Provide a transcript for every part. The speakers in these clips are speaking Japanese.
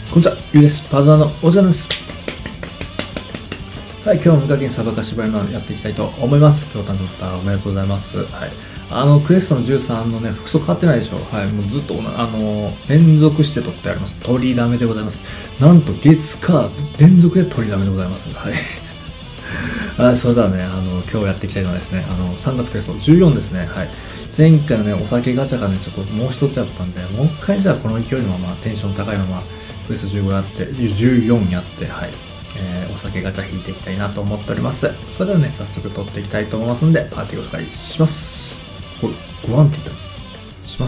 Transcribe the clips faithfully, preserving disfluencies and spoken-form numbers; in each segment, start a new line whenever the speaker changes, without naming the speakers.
こんにちは、ゆうです。パートナーのお時間です。はい、今日も無課金サバカ縛りのやっていきたいと思います。今日誕生日おめでとうございます。はい。あの、クエストのじゅうさんのね、服装変わってないでしょ。はい、もうずっと、あの、連続して取ってあります。取りだめでございます。なんと、月、火、連続で取りだめでございます。はい。あ、それではね、あの、今日やっていきたいのはですね、あの、さんがつクエストじゅうよんですね。はい。前回のね、お酒ガチャがね、ちょっともう一つやったんで、もう一回じゃあこの勢いのまま、テンション高いまま、クエストじゅうごやって、じゅうよんやって、はい。えー、お酒ガチャ引いていきたいなと思っております。それではね、早速取っていきたいと思いますので、パーティーご紹介します。これ、ごワンって言ったします。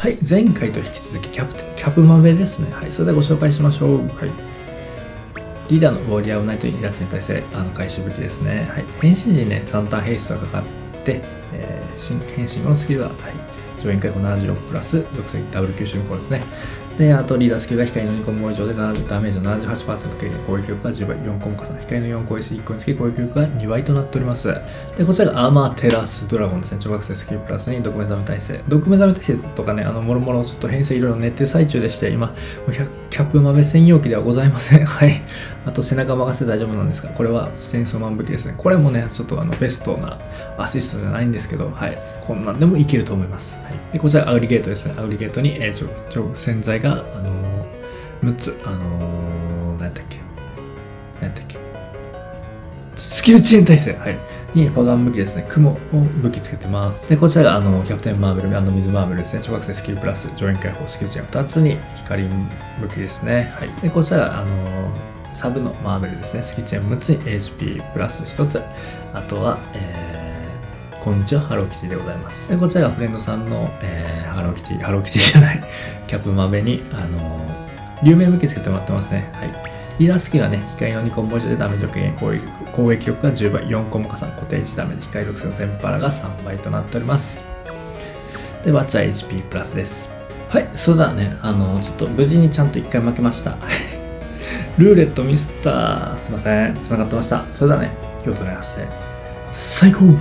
はい。前回と引き続き、キャプテン、キャプマベですね。はい。それではご紹介しましょう。はい。リーダーのウォリアー・オブ・ナイト・イラチに対して、あの、開始武器ですね。はい。変身時にね、さんターンヘイストがかかって、えー、新変身後のスキルは、はい。上演回復ななじゅうろくプラス、属性ダブル吸収無効ですね。で、あとリーダースキルが光のにコンボ以上でダメージの ななじゅうはちパーセント 軽減、攻撃力がじゅうばい、よんコン加算、光のよんコ エスいっこにつき攻撃力がにばいとなっております。で、こちらがアーマーテラスドラゴンですね。超覚醒スキルプラスに毒目覚め耐性。毒目覚め耐性とかね、あの、もろもろちょっと編成いろいろ練ってる最中でして、今、キャップ豆専用機ではございません。はい。あと背中任せて大丈夫なんですが、これは戦争満武器ですね。これもね、ちょっとあの、ベストなアシストじゃないんですけど、はい。こんなんでもいけると思います。はい。で、こちらがアウリゲートですね。アウリゲートに、えー、超洗剤が、あのー、むっつ、あのー、何やったっけ何やったっけスキル遅延耐性、はい。に、ファガン武器ですね。雲を武器つけてます。で、こちらが、あの、キャプテンマーベル、あの、水マーベルですね。小学生スキルプラス、上演解放、スキル遅延ふたつに、光武器ですね。はい。で、こちらが、あのー、サブのマーベルですね。スキル遅延むっつに エイチピー プラスひとつ。あとは、えー、こんにちは、ハローキティでございます。で、こちらがフレンドさんの、えー、ハローキティ、ハローキティじゃない、キャップマベに、あのー、流明武器つけてもらってますね。はい。リーダースキルがね、光のにコンボ以上でダメージを軽減、攻撃、攻撃力がじゅうばい、よんコンボ加算、固定値ダメージ、光属性の全パラがさんばいとなっております。で、バッチは エイチピー プラスです。はい、そうだね、あのー、ちょっと無事にちゃんといっかい負けました。ルーレットミスったー。すいません。繋がってました。それではね、気を取りまして、最高。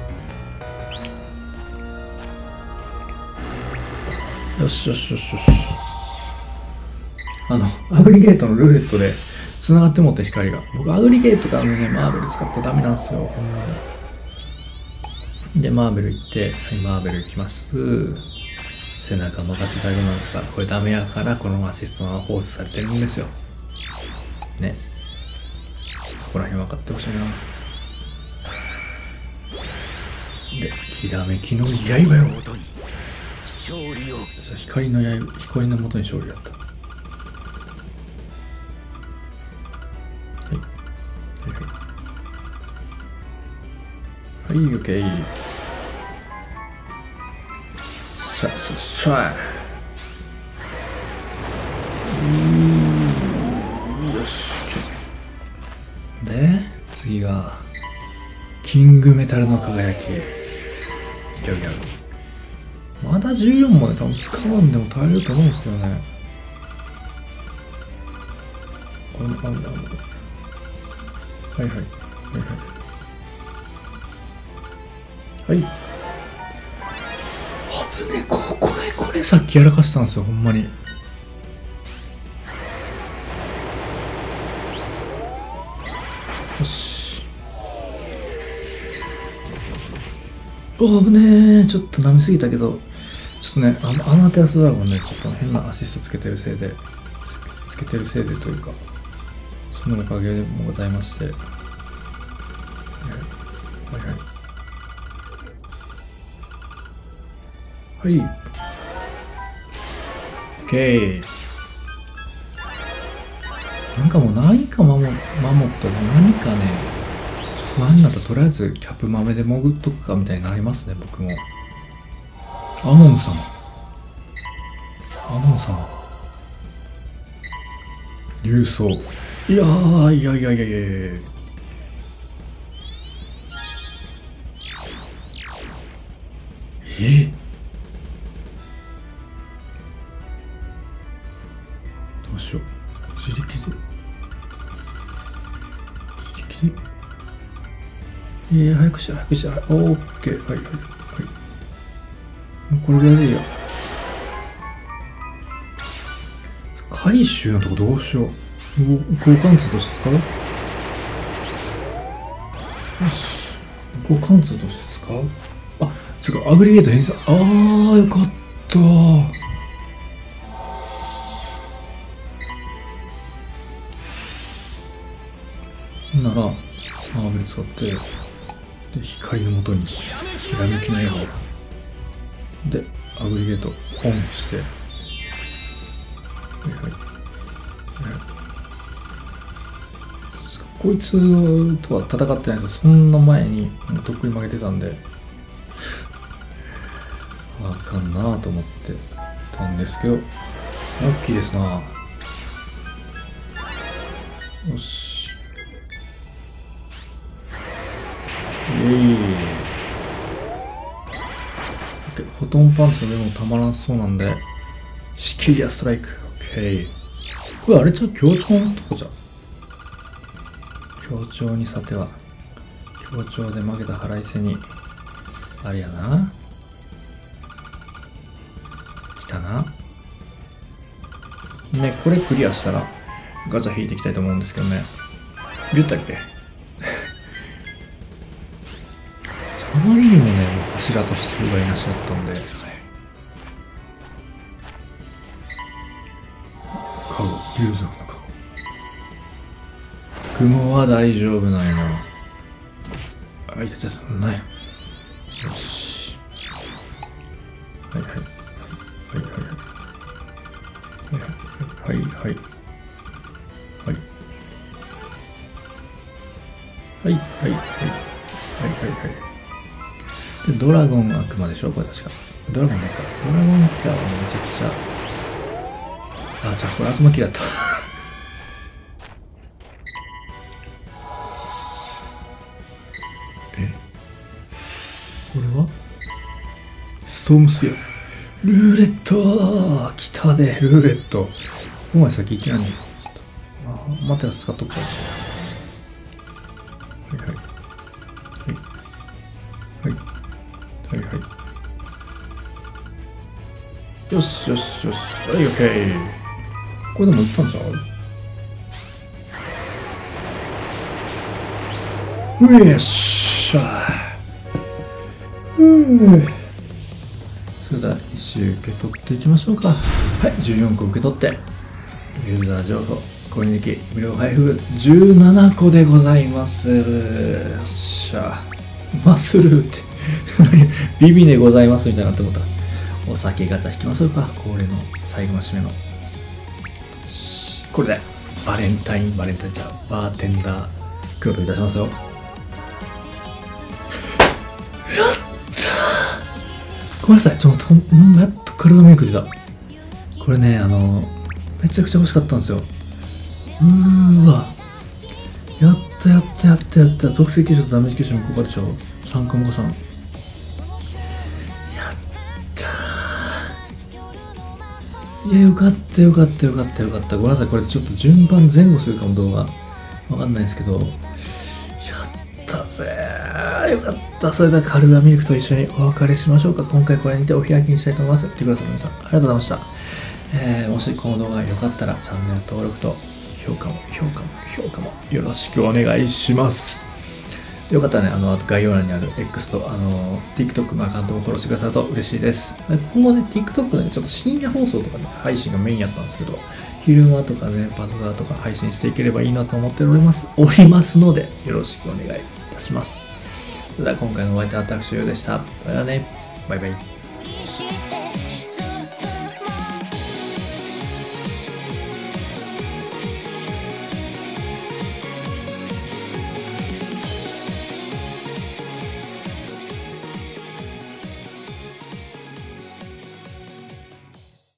よしよしよしよし。あの、アグリゲートのルーレットで繋がってもって光が。僕、アグリゲートがあのね、マーベル使ってダメなんですよ。で、マーベル行って、はい、マーベル行きます。背中任せ大丈夫なんですが、これダメやから、このアシストが放出されてるんですよ。ね。そこら辺分かってほしいな。で、ひらめきの刃よ。光の刃、光の元に勝利だった。はい。はいはい。はい、オッケー。さあ、さあ、さあ。よし。で、次が、キングメタルの輝き。ギャルギャル。まだじゅうよんまで多分使わんでも耐えると思うんですけどね。この、あんだ、はいはい。はいはい。はい。危ね、ここれ、これさっきやらかしたんですよ、ほんまに。よし。お、危ねえ。ちょっと舐めすぎたけど、ちょっとね、あの、アマテラスドラゴンね、ちょっと変なアシストつけてるせいで、つけてるせいでというか、そのおかげでもございまして。はいはいはい。はい。OK。なんかもう何か守、守ったら何かね、不安になったらとりあえずキャップ豆で潜っとくかみたいになりますね、僕も。アモン様。アモン様。竜装。いやー、いやいやいやいやいや。えどうしよう。自力で。自力で。いや、早くして、早くして、オーケー、はい、はい、はい。もうこれぐらいでいいや。 回収のとこどうしよう。交換通として使う？よし。交換通として使う？あ、つうか、アグリゲート編成。あー、よかった。なら、マーベル使って、で、光のもとに、ひらめきの刃を。で、アグリゲートオンして、はいはい。こいつとは戦ってないですけど、そんな前にもうとっくに負けてたんで、あかんなと思ってたんですけど、ラッキーですな。よし。イェイ。フォトンパンツの上もたまらんそうなんで、シキリアストライク。オッケー。これあれじゃ強調のとこじゃん。強調にさては、強調で負けた腹いせに、あれやな。来たな。ね、これクリアしたら、ガチャ引いていきたいと思うんですけどね。言ったっけあまりにもね、もう柱として不甲斐なしだったんで。カゴ、竜族のカゴ。雲は大丈夫なんやな。あ、いたいた、ない。よし。はいはい。はいはいはい。はいはいはい。はい。はいはいはい。はいはいはい。で、ドラゴン悪魔でしょこれ確か。ドラゴンないか。ドラゴンキラーはめちゃくちゃ。あ、じゃあこれ悪魔キラーだった。えこれはストームスピア。ルーレット来たで、ルーレット。お前先行けないんだ。あ、待ってやつ使っとくかもしれない。はいはい。はい。はい。はいはい。よしよしよし。はい、オッケー。これでも打ったんちゃう？うえっしゃ。うぅ。それでは石受け取っていきましょうか。はい、じゅうよんこ受け取って。ユーザー情報、攻撃、無料配布、じゅうななこでございます。よっしゃ。マッスルって。ビビでございますみたいなって思った。お酒ガチャ引きましょうか。恒例の最後の締めの。これでバレンタイン、バレンタインじゃあバーテンダー、強化いたしますよ。やったー。ごめんなさい、ちょっと待って、ほんまやっとカルガミルク出た。これね、あの、めちゃくちゃ欲しかったんですよ。うーわ。やったやったやったやった。特性吸収とダメージ吸収の効果でしょ。さんかもかさん。いや、よかったよかったよかったよかった。ごめんなさい、これちょっと順番前後するかも動画。わかんないですけど。やったぜー。よかった。それではカルガミルクと一緒にお別れしましょうか。今回これにてお開きにしたいと思います。見てください皆さん。ありがとうございました。えー、もしこの動画が良かったらチャンネル登録と評価も評価も評価もよろしくお願いします。よかったらね、あの、概要欄にある X と、あの、TikTok のアカウントもフォローしてくださると嬉しいです。今後ね、TikTok でね、ちょっと深夜放送とかね、配信がメインやったんですけど、昼間とかね、パズドラとか配信していければいいなと思っております、おりますので、よろしくお願いいたします。それでは今回のお相手は私、ゆうでした。それではね、バイバイ。